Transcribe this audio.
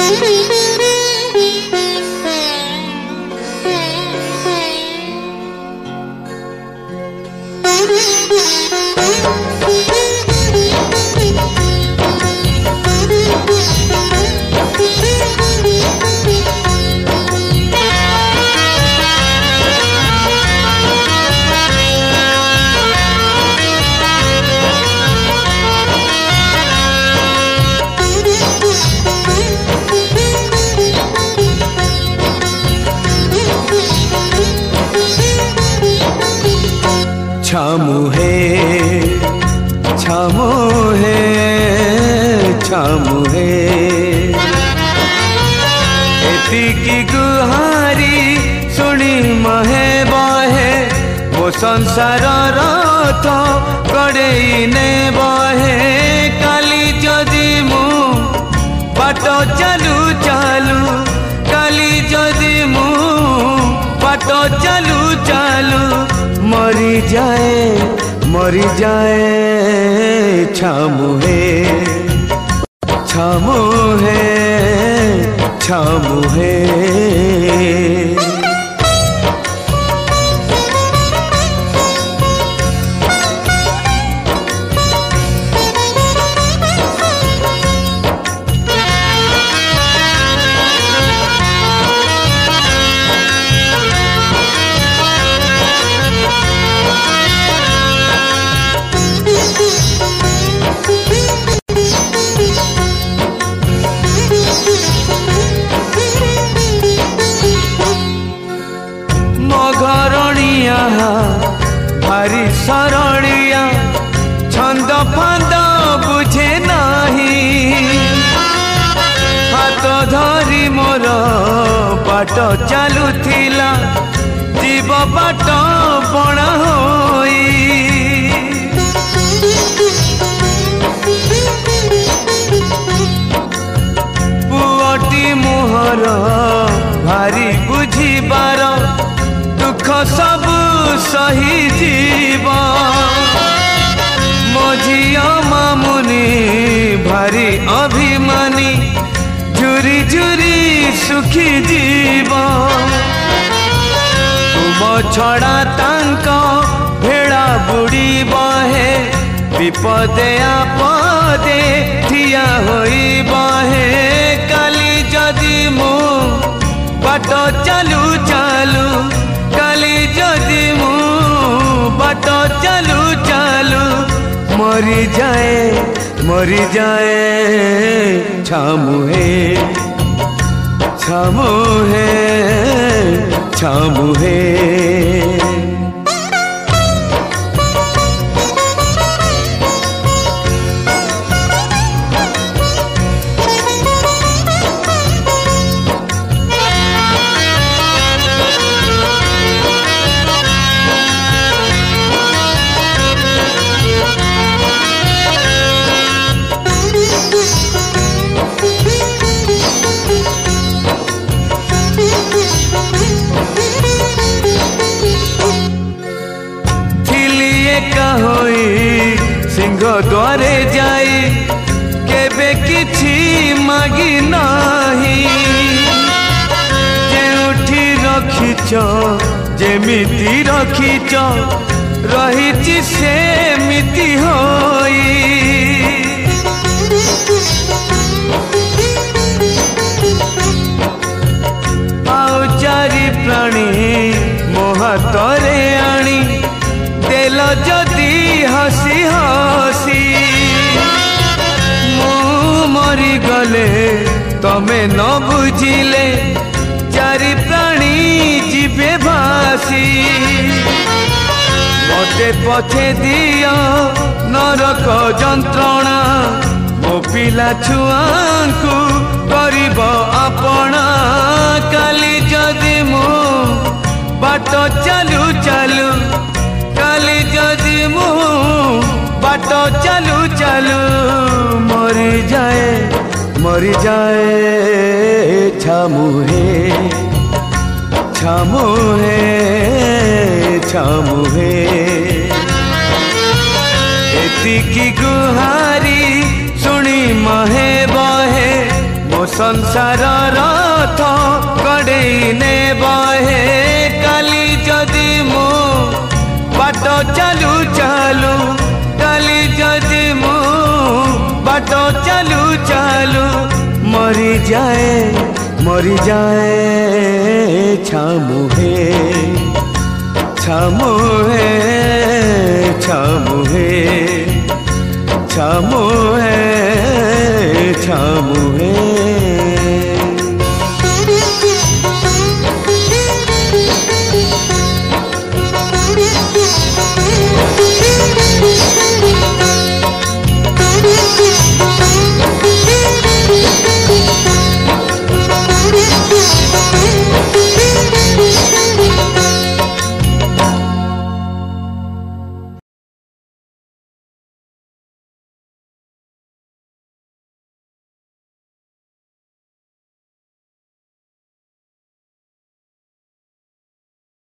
छामू हे छामू हे छामू हे एतिकी गुहारी सुनी महे बहे वो संसार रथ गड़ेई ने बहे काली जदि मु बाट चालू चालू काली जदि मु बाट चालू चालू मरी जाए छामू हे छामू हे छामू हे भारी सरलिया छंद फांद बुझे नाही हाथ धरी मोर बाट चालुथिला जीव बाट बणा होई पुअटी मुहर भारी बुझिबार दुख सब सही जीव मझिया मामुनी भारी अभिमानी झुरी झुरी सुखी जीव तुम छड़ा तांक भेड़ा बुड़ी बहे विपदे आपदे ठिया होई बहे काली जदि मु बाट चालू चालू काली जदि मु बाट चालू चालू मरी जाए छामू हे छामू हे छामू हे सिंह द्वारे जाई केबे किछि मागी नाही जेउठी रखिच जेमिति रखिच रहिछि सेमिति होई आउ चारि प्राणी मोहातरे आणी देल जदि हसी हसी मु मरी गले तमे न बुझिले चारि प्राणी जीवे भासी मते पछे दियो नरक जंत्रणा मो पिला छुआंकु करिब आपणा काली जदि मु बाट चालू चालू काली जदि मु बाट चालू चालू मरी जाए छामू हे छामू हे छामू हे एतिकी गुहारी सुनी महे बहे मो संसार रथ गड़े ने बहे काली जदि मु बाट चालू चालू काली जदि मु बाट चालू चालू मरी जाए छामु हे छामु हे छामु हे छामु हे